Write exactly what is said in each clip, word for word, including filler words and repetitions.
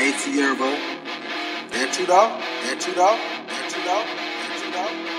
Hey Sierra, that you know, that you know, that you know, that you know, that you know.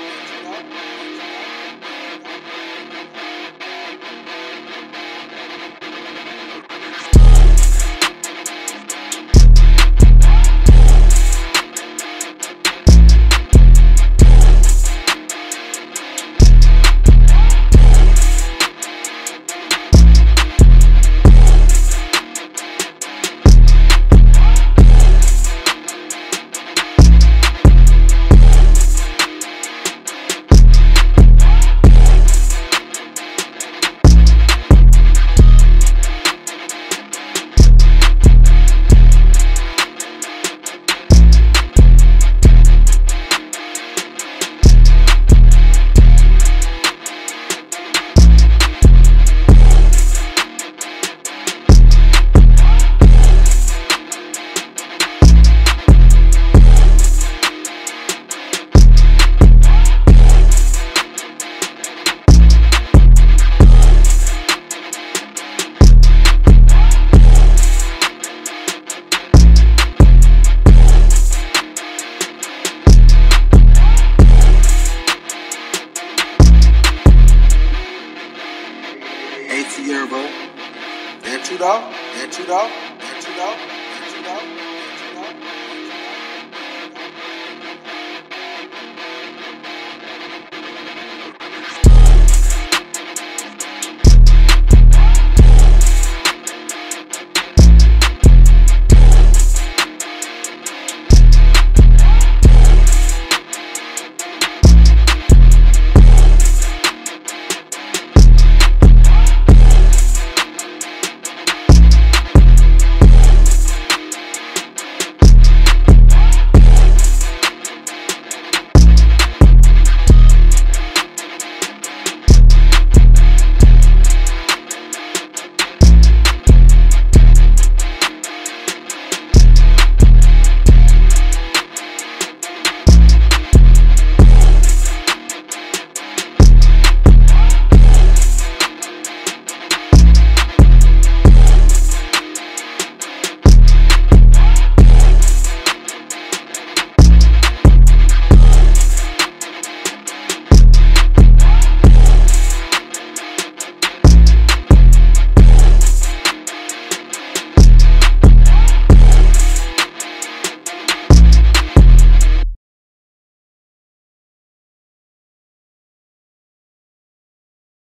Hey Sierra, that you know, that you know, that you know, that you know.